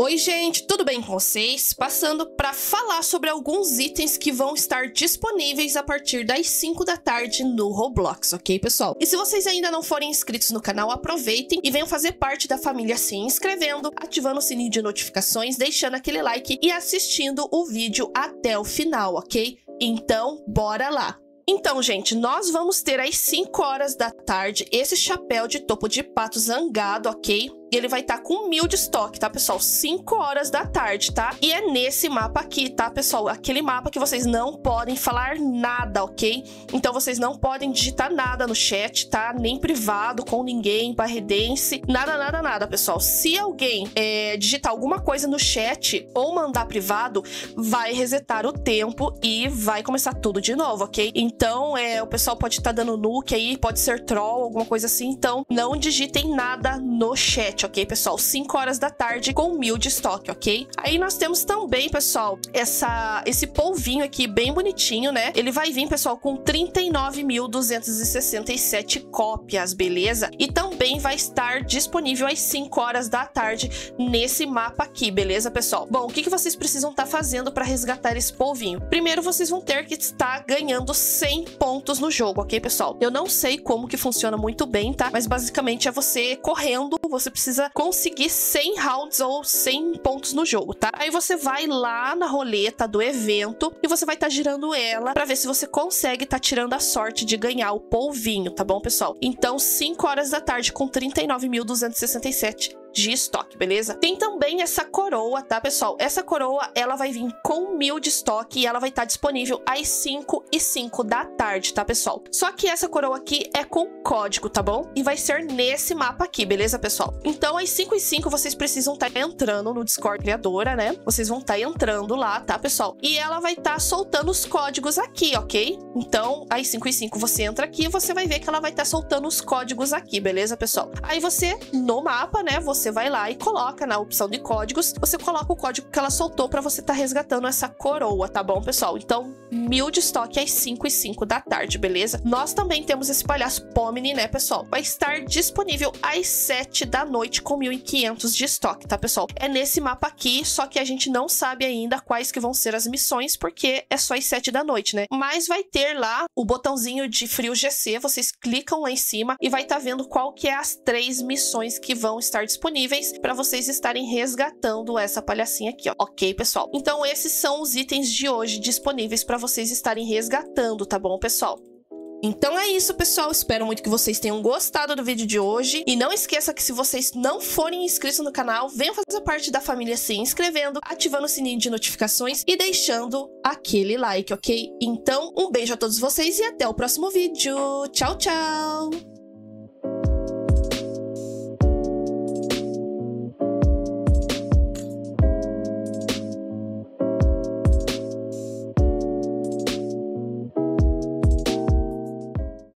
Oi gente, tudo bem com vocês? Passando para falar sobre alguns itens que vão estar disponíveis a partir das 5 da tarde no Roblox, ok pessoal? E se vocês ainda não forem inscritos no canal, aproveitem e venham fazer parte da família se inscrevendo, ativando o sininho de notificações, deixando aquele like e assistindo o vídeo até o final, ok? Então, bora lá! Então, gente, nós vamos ter às 5 horas da tarde esse chapéu de topo de pato zangado, ok? E ele vai estar com 1000 de estoque, tá, pessoal? 5 horas da tarde, tá? E é nesse mapa aqui, tá, pessoal? Aquele mapa que vocês não podem falar nada, ok? Então, vocês não podem digitar nada no chat, tá? Nem privado, com ninguém, barredense, nada, pessoal. Se alguém digitar alguma coisa no chat ou mandar privado, vai resetar o tempo e vai começar tudo de novo, ok? Então, o pessoal pode estar dando nuke aí, pode ser troll, alguma coisa assim. Então, não digitem nada no chat, ok, pessoal? 5 horas da tarde com 1000 de estoque, ok? Aí nós temos também, pessoal, esse polvinho aqui bem bonitinho, né? Ele vai vir, pessoal, com 39.267 cópias, beleza? E também vai estar disponível às 5 horas da tarde nesse mapa aqui, beleza, pessoal? Bom, o que vocês precisam estar fazendo para resgatar esse polvinho? Primeiro, vocês vão ter que estar ganhando 100 pontos no jogo, ok, pessoal? Eu não sei como que funciona muito bem, tá? Mas basicamente é você correndo, você precisa conseguir 100 rounds ou 100 pontos no jogo, tá? Aí você vai lá na roleta do evento e você vai estar girando ela pra ver se você consegue estar tirando a sorte de ganhar o polvinho, tá bom, pessoal? Então, 5 horas da tarde com 39.267 de estoque, beleza? Tem também essa coroa, tá, pessoal? Essa coroa, ela vai vir com 1000 de estoque e ela vai estar disponível às 5h05 da tarde, tá, pessoal? Só que essa coroa aqui é com código, tá bom? E vai ser nesse mapa aqui, beleza, pessoal? Então, às 5h05, vocês precisam estar entrando no Discord criadora, né? Vocês vão estar entrando lá, tá, pessoal? E ela vai estar soltando os códigos aqui, ok? Então, às 5h05, você entra aqui e você vai ver que ela vai estar soltando os códigos aqui, beleza, pessoal? Aí você, no mapa, né, você vai lá e coloca na opção de códigos, você coloca o código que ela soltou para você estar resgatando essa coroa, tá bom, pessoal? Então, 1000 de estoque às 5h05 da tarde, beleza? Nós também temos esse palhaço Pomni, né, pessoal? Vai estar disponível às 7 da noite com 1500 de estoque, tá, pessoal? É nesse mapa aqui, só que a gente não sabe ainda quais que vão ser as missões, porque é só às 7 da noite, né? Mas vai ter lá o botãozinho de frio GC, vocês clicam lá em cima e vai estar vendo qual que é as 3 missões que vão estar disponíveis para vocês estarem resgatando essa palhacinha aqui, ó. Ok, pessoal? Então, esses são os itens de hoje disponíveis para vocês estarem resgatando, tá bom, pessoal? Então é isso, pessoal. Espero muito que vocês tenham gostado do vídeo de hoje. E não esqueça que se vocês não forem inscritos no canal, venham fazer parte da família se inscrevendo, ativando o sininho de notificações e deixando aquele like, ok? Então, um beijo a todos vocês e até o próximo vídeo. Tchau, tchau!